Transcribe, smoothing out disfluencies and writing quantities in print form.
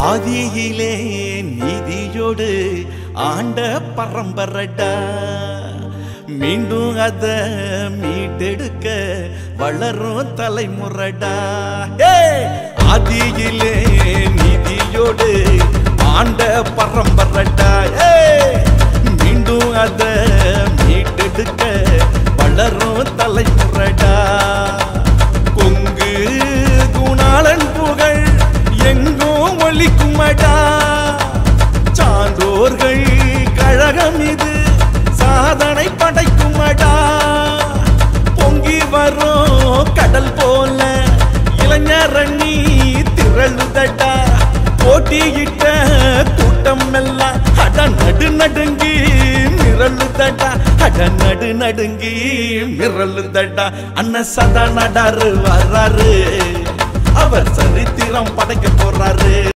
ஆதியிலே நீதியோடு ஆண்ட பரம்பரடா மீண்டும் அத மீட்டெடுக்க வளரும் தலைமுறைடா ஆதியிலே நீதியோடு ஆண்ட பரம்பரடா மீண்டும் அத மீட்டெடுக்க வளரும் தலைமுறைடா கொங்கு குணாளன் புகழ் எங்கும் ஒலிக்குமடா சான்றோர்கள் கழகம் இது சாதனை படைக்குமடா பொங்கி வரும் கடல் போல இளைஞரணி திரளுதடா போட்டியிட்ட கூட்டம் எல்லாம் அட நடு நடுங்கி மிரளுதடா அட நடு நடுங்கி மிரளுதடா அண்ணன் சதா நடாரு வர்றாரு அவர் சரித்திரம் படைக்க போறாரு